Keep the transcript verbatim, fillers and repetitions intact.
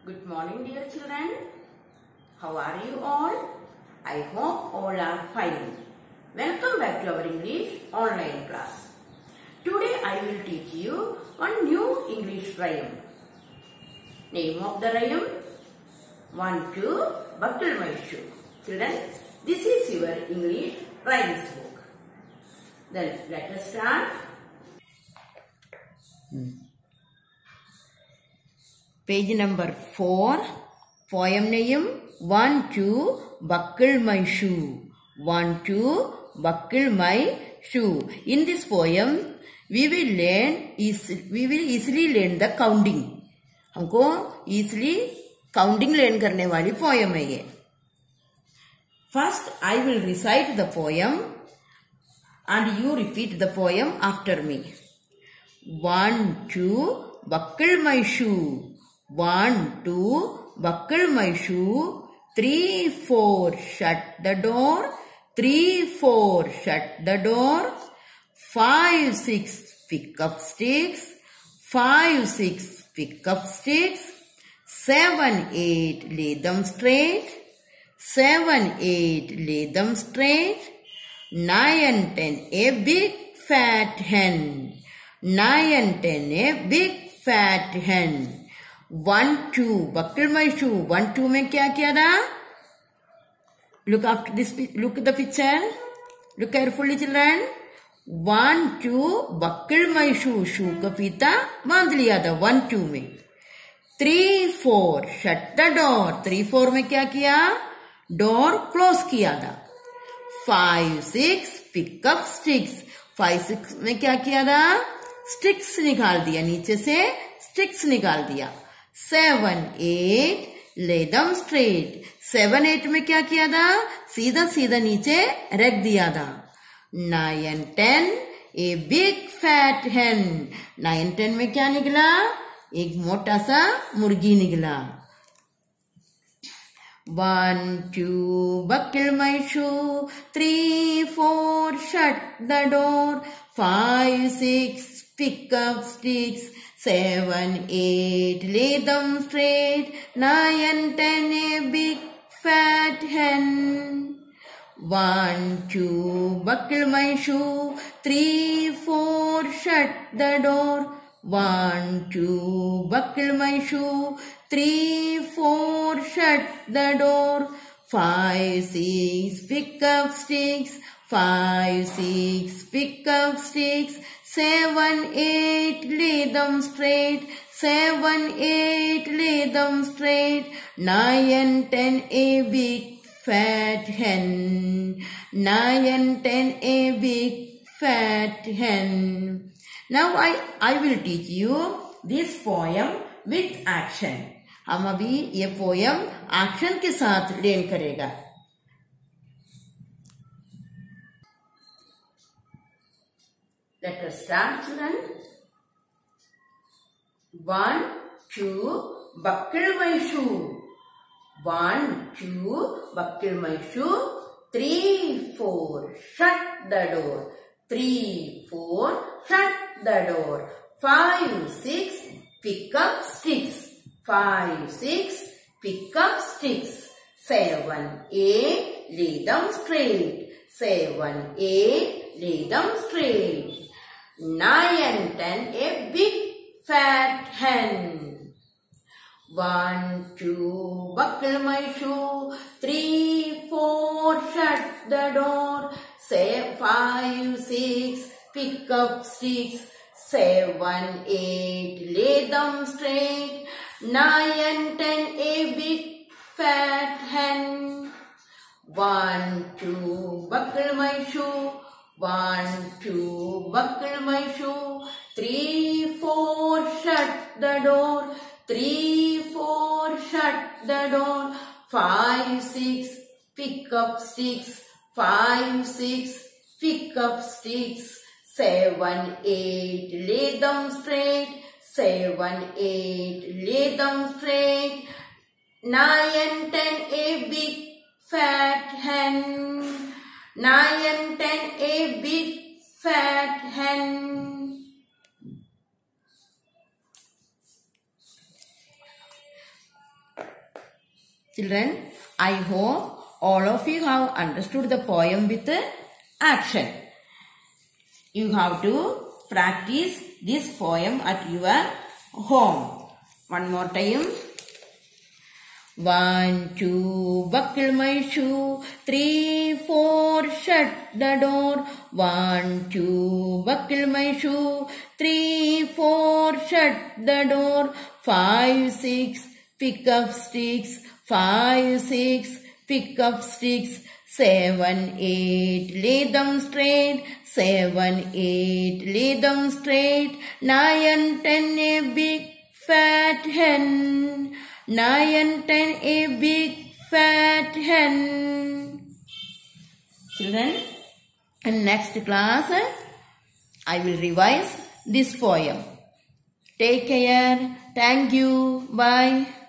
Good morning, dear children. How are you all? I hope all are fine. Welcome back to our English online class. Today I will teach you one new English rhyme. Name of the rhyme? Want to buckle my shoe. Children, this is your English rhymes book. Then let us start. Hmm. Page number four. Poem name: Want to buckle my shoe. Want to buckle my shoe. In this poem, we will learn. We will easily learn the counting. हमको easily counting learn करने वाली poem है ये. First, I will recite the poem, and you repeat the poem after me. Want to buckle my shoe. Want to buckle my shoe. Three, four, shut the door. Three, four, shut the door. Five, six, pick up sticks. Five, six, pick up sticks. Seven, eight, lay them straight. Seven, eight, lay them straight. Nine, ten, a big fat hen. Nine, ten, a big fat hen. One, two, buckle my shoe. One, two में क्या क्या था? Look after this. Look at the picture. Look carefully, children. One, two, buckle my shoe. Shoe का फीता बांध लिया था. One, two में. Three, four, shut the door. Three, four में क्या किया? Door close किया था. Five, six, pick up sticks. Five, six में क्या किया था? Sticks निकाल दिया. नीचे से sticks निकाल दिया. Seven, eight, lay them straight. Seven, eight में क्या किया था? सीधा सीधा नीचे रख दिया था. Nine, ten, a big fat hen. Nine, ten में क्या निकला? एक मोटा सा मुर्गी निकला. One, two, buckle my shoe. Three, four, shut the door. Five, six, pick up sticks. Seven, eight, lay them straight. Nine, ten, a big fat hen. One, two, buckle my shoe. Three, four, shut the door. One, two, buckle my shoe. Three, four, shut the door. Five, six, pick up sticks. Five, six, pick up sticks. Seven, eight, lay them straight. Seven, eight, lay them straight. Nine, ten, a big fat hen. Nine, ten, a big fat hen. Now I, I will teach you this poem with action. हम अभी ये poem action के साथ learn करेगा. Let us start, children. One, two, buckle my shoe. One, two, buckle my shoe. Three, four, shut the door. Three, four, shut the door. Five, six, pick up sticks. Five, six, pick up sticks. Seven, eight, lay them straight. Seven, eight, lay them straight. Nine, ten, a big fat hen. One, two, buckle my shoe. Three, four, shut the door. Say five, six, pick up sticks. Seven, eight, lay them straight. Nine, ten, a big fat hen. One, two, buckle my shoe. One, two, buckle my shoe. Three, four, shut the door. Three, four, shut the door. Five, six, pick up sticks. Five, six, pick up sticks. Seven, eight, lay them straight. Seven, eight, lay them straight. Nine, ten, a big fat hen. Nine, ten, a big fat hen. Children, I hope all of you have understood the poem with action. You have to practice this poem at your home. One more time. One, two, buckle my shoe. Three, four, shut the door. One, two, buckle my shoe. Three, four, shut the door. Five, six, pick up sticks. Five, six, pick up sticks. Seven, eight, lay them straight. Seven, eight, lay them straight. Nine, ten, a big fat hen. Nine, ten, a big fat hen. Children, in next class, I will revise this poem. Take care. Thank you. Bye.